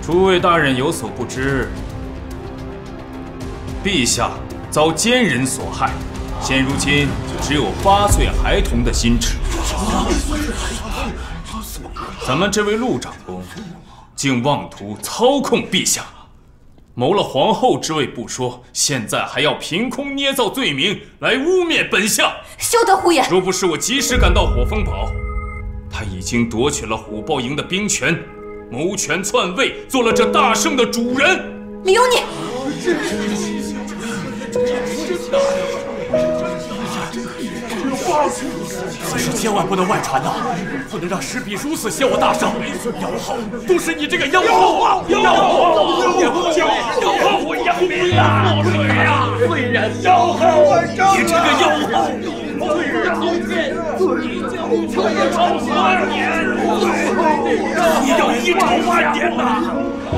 诸位大人有所不知，陛下遭奸人所害，现如今只有8岁孩童的心智。咱们这位陆长公，竟妄图操控陛下，谋了皇后之位不说，现在还要凭空捏造罪名来污蔑本相。 休得胡言！ 若不是我及时赶到火风堡，他已经夺取了虎豹营的兵权，谋权篡位，做了这大胜的主人。 留你！ 此事千万不能外传呐，不能让石笔如此写我大圣。妖后，都是你这个妖后！妖后！我杨明啊！落水啊！罪人！妖后！你这个妖后！罪人后见，你将一朝万年！你要一朝万年呐！